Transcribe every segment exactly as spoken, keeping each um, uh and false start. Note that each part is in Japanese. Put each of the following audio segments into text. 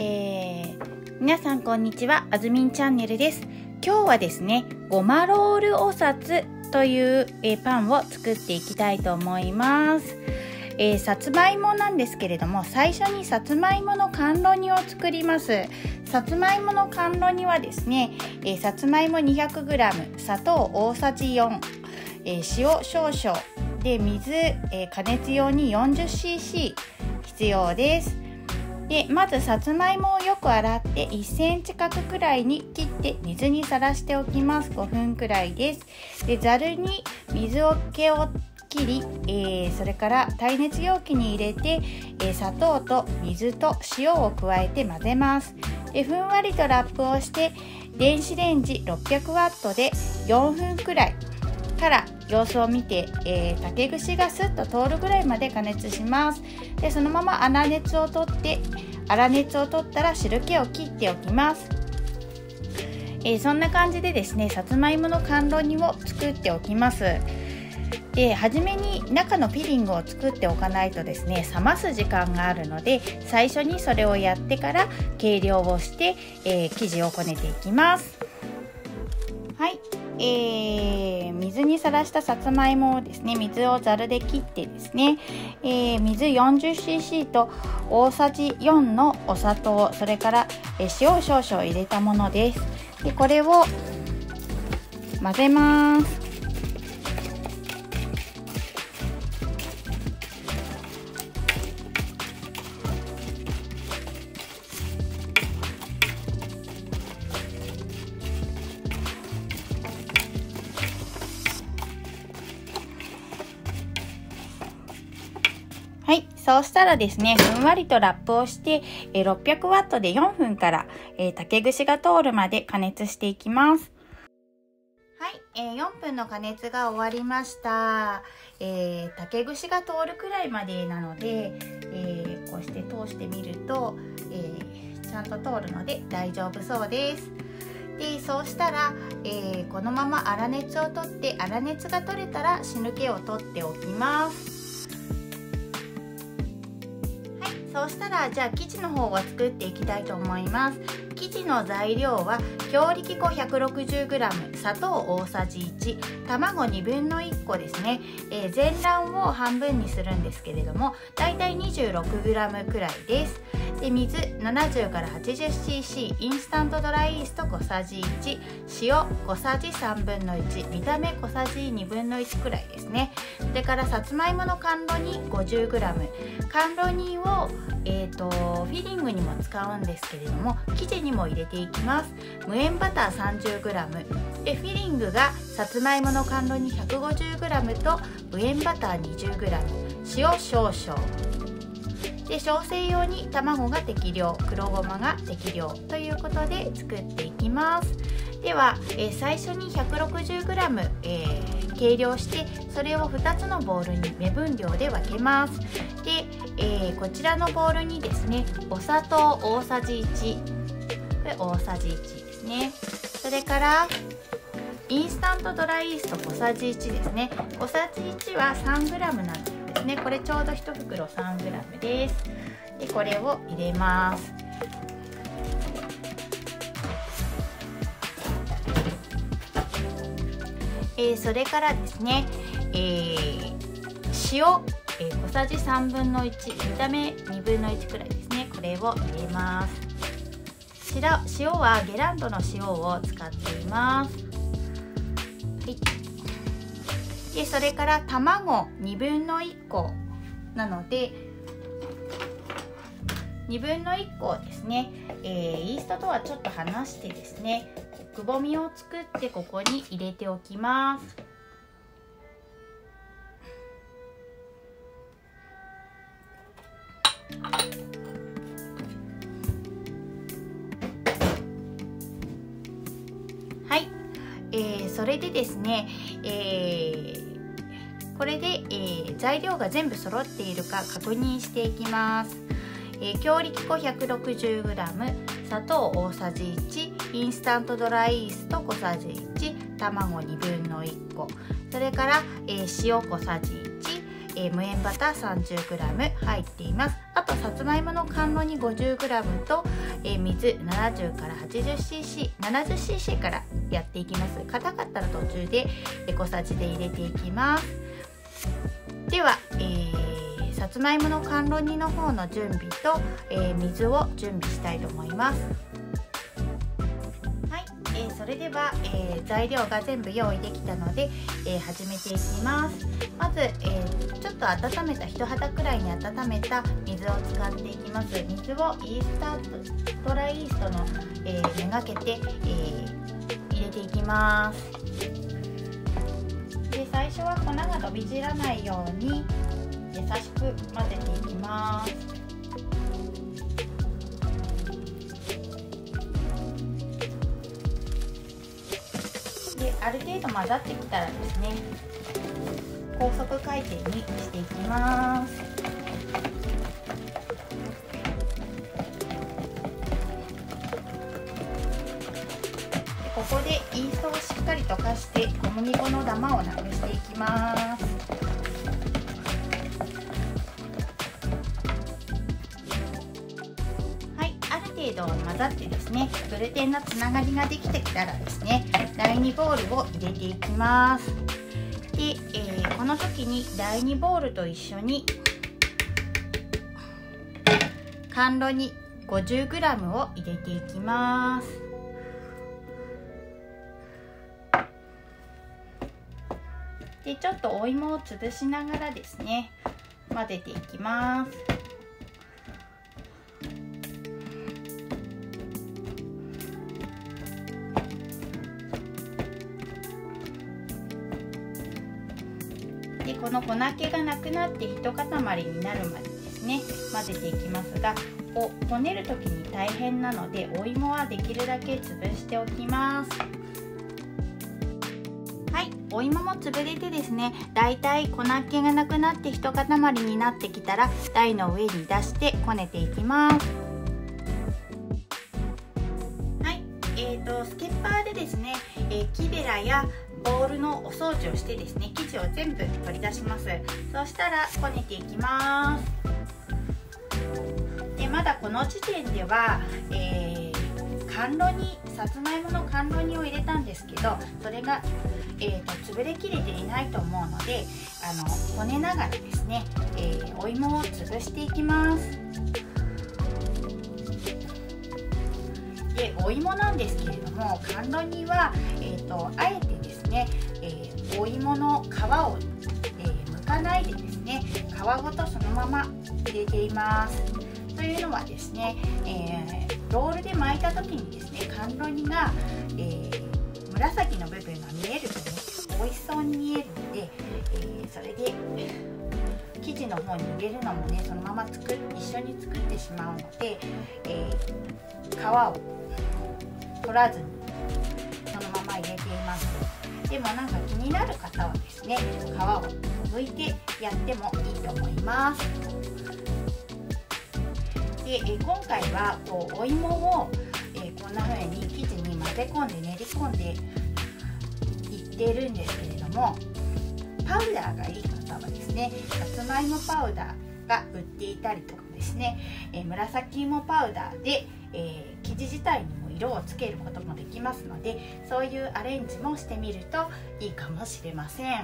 えー、皆さんこんにちは、あずみんチャンネルです。今日はですね、ごまロールおさつという、えー、パンを作っていきたいと思います。えー、さつまいもなんですけれども、最初にさつまいもの甘露煮を作ります。さつまいもの甘露煮はですね、えー、さつまいも にひゃくグラム、 砂糖大さじよん、えー、塩少々で水、えー、加熱用に よんじゅっシーシー 必要です。でまずさつまいもをよく洗っていっセンチ角くらいに切って水にさらしておきます。ごふんくらいです。でざるに水を気を切り、えー、それから耐熱容器に入れて、えー、砂糖と水と塩を加えて混ぜます。でふんわりとラップをして電子レンジろっぴゃくワットでよんふんくらいから様子を見て、えー、竹串がスッと通るぐらいまで加熱します。でそのまま粗熱を取って粗熱を取ったら汁気を切っておきます。えー、そんな感じでですね、さつまいもの甘露煮を作っておきます。で初めに中のフィリングを作っておかないとですね、冷ます時間があるので、最初にそれをやってから計量をして、えー、生地をこねていきます。はい、えー、水にさらしたさつまいもをですね、水をざるで切ってですね、えー、水 よんじゅっシーシー と大さじよんのお砂糖、それから、えー、塩少々入れたものです。でこれを混ぜます。はい、そうしたらですね、ふんわりとラップをして、えー、ろっぴゃくワットでよんふんから、えー、竹串が通るまで加熱していきます。はい、えー、よんぷんの加熱が終わりました。えー、竹串が通るくらいまでなので、えー、こうして通してみると、えー、ちゃんと通るので大丈夫そうです。でそうしたら、えー、このまま粗熱を取って、粗熱が取れたら汁気を取っておきます。そうしたらじゃあ生地の方を作っていきたいと思います。生地の材料は強力粉 ひゃくろくじゅうグラム、 砂糖大さじいち、卵にぶんのいっこですね。えー、全卵を半分にするんですけれども、だいたい にじゅうろくグラム くらいです。で水ななじゅうからはちじゅっシーシー、インスタントドライイースト小さじいち、塩小さじさんぶんのいち、見た目小さじにぶんのいちくらいですね。それからさつまいもの甘露煮 ごじゅうグラム、 甘露煮をえーとフィリングにも使うんですけれども、生地にも入れていきます。無塩バター さんじゅうグラム でフィリングがさつまいもの甘露煮 ひゃくごじゅうグラム と無塩バター にじゅうグラム、 塩少々で調整用に卵が適量、黒ごまが適量ということで作っていきます。では、えー、最初に ひゃくろくじゅうグラム、えー、計量して、それをふたつのボウルに目分量で分けます。で、えー、こちらのボウルにですね、お砂糖大さじいち、これ大さじいちですね。それからインスタントドライイースト小さじいちですね。小さじいちは さんグラム なんですね。これちょうどいち袋 さんグラム です。でこれを入れます。えー、それからですね、えー、塩、えー、小さじさんぶんのいち、見た目にぶんのいちくらいですね。これを入れます。塩はゲランドの塩を使っています。はい、でそれから卵にぶんのいっこなのでにぶんのいっこをですね、えー、イーストとはちょっと離してですね、くぼみを作ってここに入れておきます。はい、えー、それでですね、えー、これで、えー、材料が全部揃っているか確認していきます。えー、強力粉 ひゃくろくじゅうグラム、 砂糖大さじいち、インスタントドライイースト小さじいち、卵にぶんのいっこ、それから、えー、塩小さじいち、えー、無塩バター さんじゅうグラム 入っています。あとさつまいもの甘露煮 ごじゅうグラム と、 えー、水 ななじゅうからはちじゅっシーシー、ななじゅっシーシー からやっていきます。硬かったら途中で小さじで入れていきます。では、えー、さつまいもの甘露煮の方の準備と、えー、水を準備したいと思います。はい、えー、それでは、えー、材料が全部用意できたので、えー、始めていきます。まず、えー、ちょっと温めた人肌くらいに温めた水を使っていきます。水をイースタードライイーストの、えー、めがけて、えー、入れていきます。で、最初は粉が飛び散らないように優しく混ぜていきます。で、ある程度混ざってきたらですね、高速回転にしていきます。ここでイーストをしっかり溶かして小麦粉のダマをなくしていきます。はい、ある程度混ざってですね、グルテンのつながりができてきたらですね、だいにボウルを入れていきます。で、えー、この時にだいにボウルと一緒に甘露煮 ごじゅうグラム を入れていきます。で、ちょっとお芋を潰しながらですね、混ぜていきます。で、この粉気がなくなって一塊になるまでですね、混ぜていきますが、こうこねる時に大変なのでお芋はできるだけ潰しておきます。はい、お芋も潰れてですね、だいたい粉気がなくなって一塊になってきたら台の上に出してこねていきます。はい、えーとスケッパーでですね、えー、木べらやボウルのお掃除をしてですね、生地を全部取り出します。そしたらこねていきます。で、まだこの時点では、えー、甘露煮、さつまいもの甘露煮を入れたんですけど、それが、えーと、潰れきれていないと思うので、あのこねながらですね、えー、お芋を潰していきます。で、お芋なんですけれども、甘露煮は、えーと、あえてですね、えー、お芋の皮を、えー、剥かないでですね、皮ごとそのまま入れています。というのはですね、えー、ロールで巻いた時にですね、甘露煮が、えー、紫の部分が見えるとね、美味しそうに見えるので、えー、それで生地の方に入れるのもね、そのまま作っ一緒に作ってしまうので、えー、皮を取らずにそのまま入れています。でもなんか気になる方はですね、皮を剥いてやってもいいと思います。で、え今回はこうお芋を、えこんな風に生地に混ぜ込んで練り込んでいっているんですけれども、パウダーがいい方はですね、さつまいもパウダーが売っていたりとかですね、え紫芋パウダーで、えー、生地自体にも色をつけることもできますので、そういうアレンジもしてみるといいかもしれません。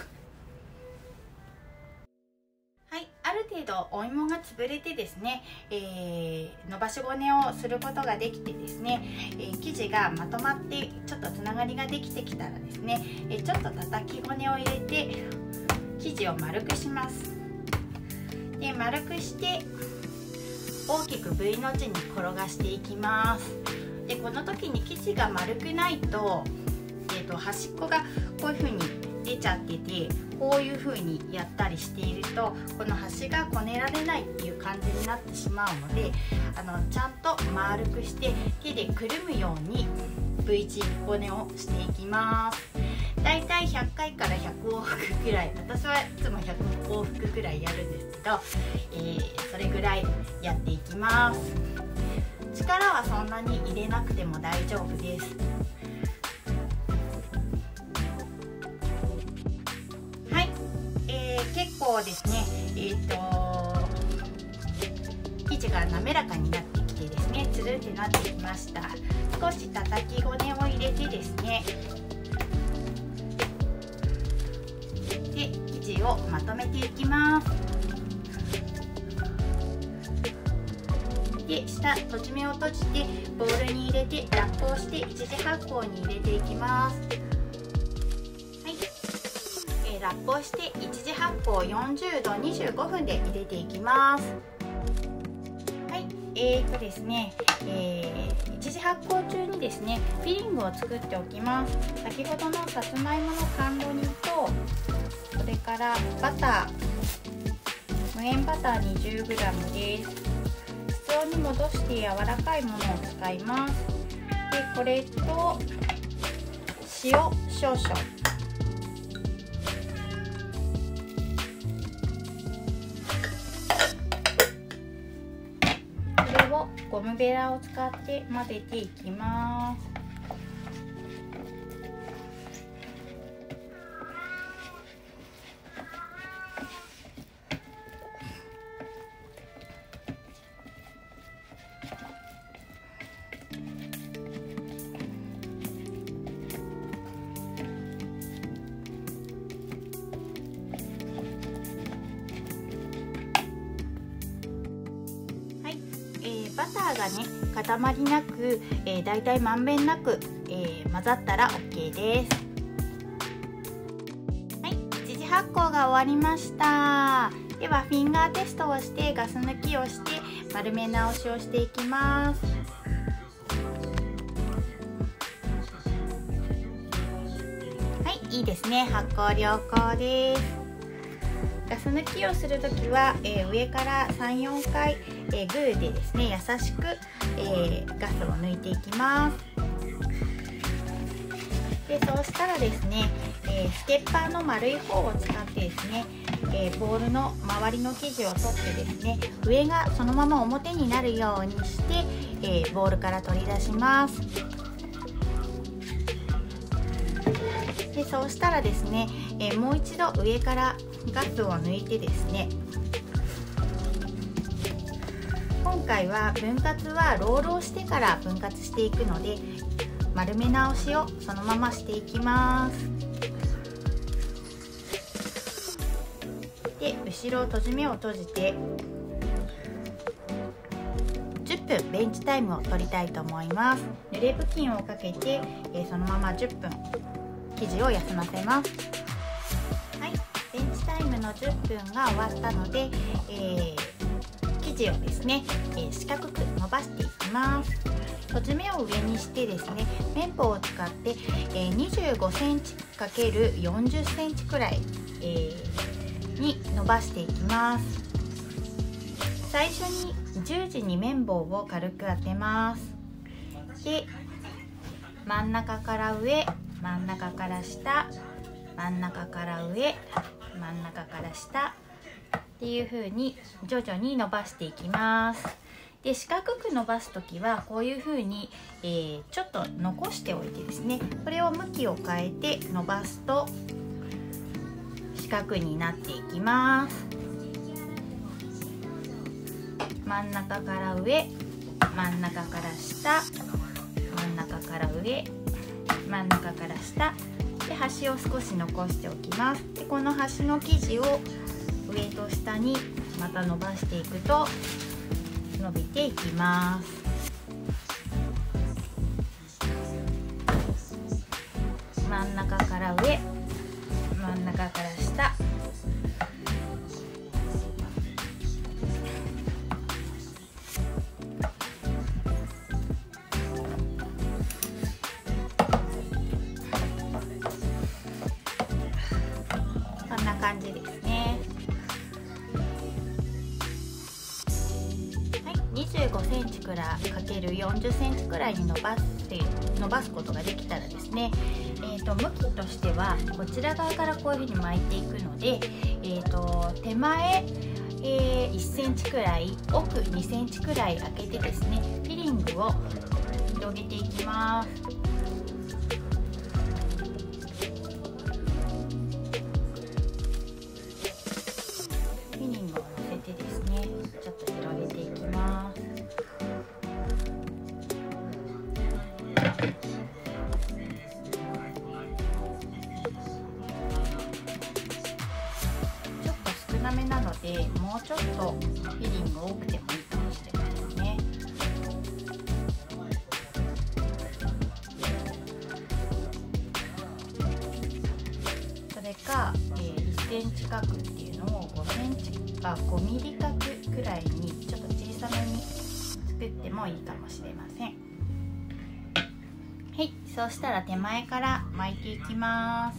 はい、ある程度お芋が潰れてですね、えー、伸ばしごねをすることができてですね、えー、生地がまとまってちょっとつながりができてきたらですね、えー、ちょっと叩きごねを入れて生地を丸くします。で、丸くして大きく V の字に転がしていきます。で、この時に生地が丸くないと、えーと、端っこがこういう風に出ちゃってて、こういう風にやったりしているとこの端がこねられないっていう感じになってしまうので、あのちゃんと丸くして手でくるむように V 字ごねをしていきます。だいたいひゃっかいからひゃく往復くらい、私はいつもひゃく往復くらいやるんですけど、えー、それぐらいやっていきます。力はそんなに入れなくても大丈夫です。はい、えー、結構ですね、えーと生地が滑らかになってきてですね、 ね、つるってなってきました。少し叩き骨を入れてですね、で生地をまとめていきます。で下閉じ目を閉じてボウルに入れてラップをして一次発酵に入れていきます。はい、えー、ラップをして一次発酵よんじゅうどにじゅうごふんで入れていきます。はい、えーとですね、えー、一次発酵中にですねフィリングを作っておきます。先ほどのさつまいもの甘露煮と、それからバター、無塩バター にじゅうグラム です。室温に戻して柔らかいものを使います。でこれと塩少々、これをゴムベラを使って混ぜていきます。バターがね塊なく、えー、だいたいまんべんなく、えー、混ざったら オーケー です。はい、一次発酵が終わりました。ではフィンガーテストをしてガス抜きをして丸め直しをしていきます。はい、いいですね。発酵良好です。ガス抜きをするときは、えー、上からさん、よんかい、えー、グーでですね優しく、えー、ガスを抜いていきます。でそうしたらですね、えー、スケッパーの丸い方を使ってですね、えー、ボウルの周りの生地を取ってですね上がそのまま表になるようにして、えー、ボウルから取り出します。でそうしたらですね、えー、もう一度上からガスを抜いてですね、今回は分割はロールをしてから分割していくので丸め直しをそのまましていきます。で後ろ閉じ目を閉じてじゅっぷんベンチタイムを取りたいと思います。濡れ布巾をかけて、えー、そのままじゅっぷん生地を休ませます。ベンチタイムのじゅっぷんが終わったので、えー、生地をですね、えー、四角く伸ばしていきます。閉じ目を上にしてですね綿棒を使って、えー、にじゅうごセンチかけるよんじゅっセンチくらい、えー、に伸ばしていきます。最初に十字に綿棒を軽く当てます。で真ん中から上、真ん中から下、真ん中から上、真ん中から下っていう風に徐々に伸ばしていきます。で四角く伸ばす時はこういう風に、えー、ちょっと残しておいてですねこれを向きを変えて伸ばすと四角になっていきます。真ん中から上、真ん中から下、真ん中から上、真ん中から下で端を少し残しておきます。でこの端の生地を上と下にまた伸ばしていくと伸びていきます。真ん中から上、真ん中から下、こんな感じですね。はい、にじゅうごセンチからかけるよんじゅっセンチくらいに伸ばして伸ばすことができたらですね、えーと向きとしてはこちら側からこういうふうに巻いていくので、えーと手前、えー、いっセンチくらい、奥にセンチくらい開けてですねフィリングを広げていきます。フィリングを乗せてですねちょっと広げていきます。 なめなので、もうちょっとフィリング多くてもいいかもしれないですね。それか、えー、いっセンチ角っていうのをごセンチあごミリ角くらいにちょっと小さめに作ってもいいかもしれません。はい、そうしたら手前から巻いていきます。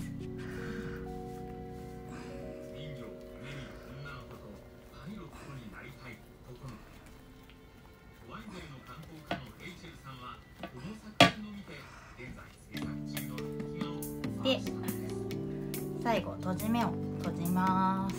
で、最後閉じ目を閉じます。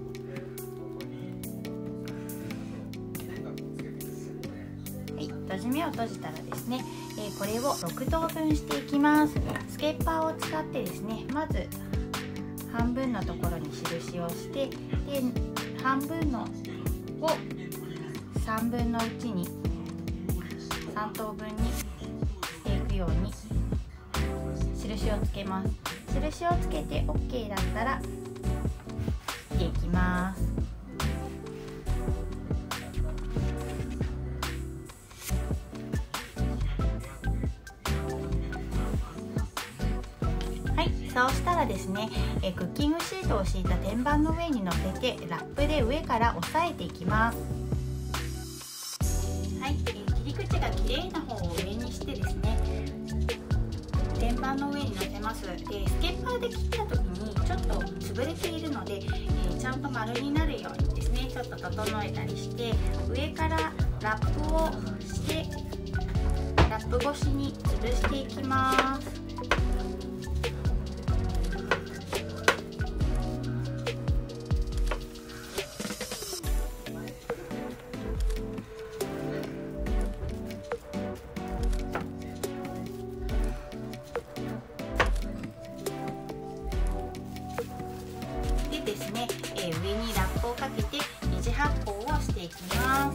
はい、閉じ目を閉じたらですね、えー、これをろく等分していきます。スケッパーを使ってですね、まず半分のところに印をして、で半分のをさんぶんのいちにさん等分にしていくように印をつけます。印をつけて オーケー だったら切っていきます。はい、そうしたらですね、えクッキングシートを敷いた天板の上に乗せてラップで上から押さえていきます。はい、え切り口が綺麗な方を上にしてですね、天板の上に乗せます。でスケッパーで切った時にちょっと潰れているので、えー、ちゃんと丸になるようにですね、ちょっと整えたりして、上からラップをしてラップ越しに潰していきます。ですね、えー、上にラップをかけて二次発酵をしていきます。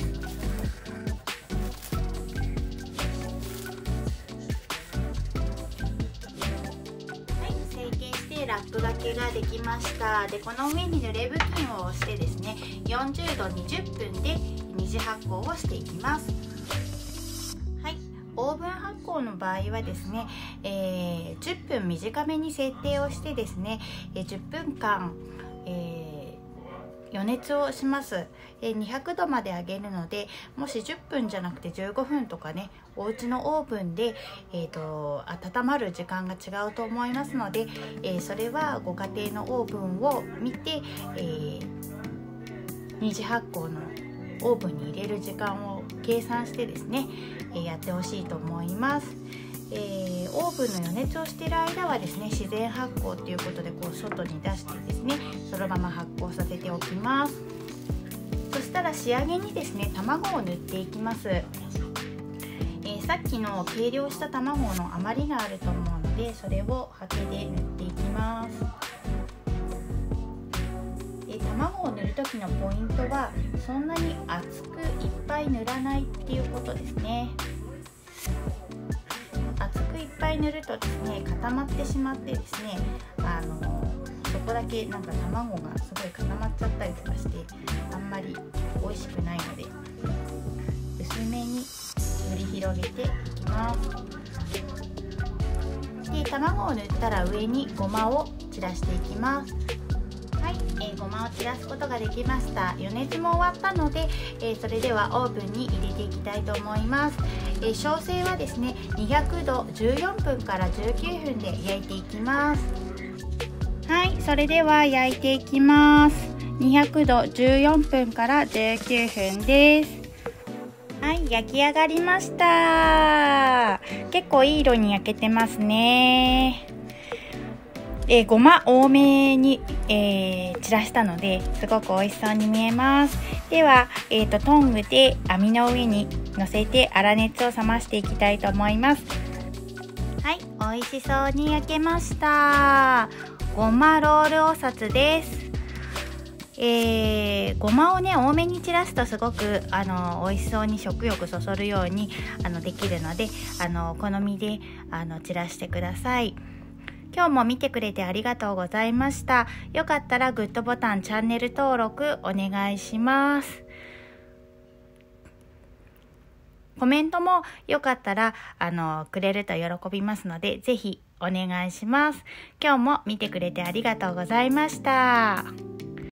はい、成形してラップがけができました。でこの上に濡れ布巾を押してですね、よんじゅうどにじゅっぷんで二次発酵をしていきます。はい、オーブン発酵の場合はですね、えー、じゅっぷん短めに設定をしてですね、えー、じゅっぷんかんえー、余熱をします。えー、にひゃくどまで上げるので、もしじゅっぷんじゃなくてじゅうごふんとかね、お家のオーブンで、えーと、温まる時間が違うと思いますので、えー、それはご家庭のオーブンを見て、えー、二次発酵のオーブンに入れる時間を計算してですね、えー、やってほしいと思います。えー、オーブンの余熱をしている間はですね、自然発酵ということでこう外に出してですね、そのまま発酵させておきます。そしたら仕上げにですね、卵を塗っていきます。えー、さっきの計量した卵の余りがあると思うので、それをハケで塗っていきます。で卵を塗る時のポイントは、そんなに厚くいっぱい塗らないっていうことですね。厚くいっぱい塗るとですね、固まってしまってですね、あのそこだけなんか卵がすごい固まっちゃったりとかして、あんまり美味しくないので、薄めに塗り広げていきます。で卵を塗ったら上にごまを散らしていきます。はい、えー、ごまを散らすことができました。余熱も終わったので、えー、それではオーブンに入れていきたいと思います。えー、焼成はですね、にひゃくどじゅうよんぷんからじゅうきゅうふんで焼いていきます。はい、それでは焼いていきます。にひゃくどじゅうよんぷんからじゅうきゅうふんです。はい、焼き上がりました。結構いい色に焼けてますね。えー、ごま多めに、えー、散らしたのですごく美味しそうに見えます。では、えーと、トングで網の上に乗せて粗熱を冷ましていきたいと思います。はい、美味しそうに焼けました。ごまロールお札です。えー、ごまをね多めに散らすとすごくあの美味しそうに食欲そそるようにあのできるので、あの好みであの散らしてください。 今日も見てくれてありがとうございました。よかったらグッドボタン、チャンネル登録お願いします。コメントもよかったらあのくれると喜びますので、ぜひお願いします。今日も見てくれてありがとうございました。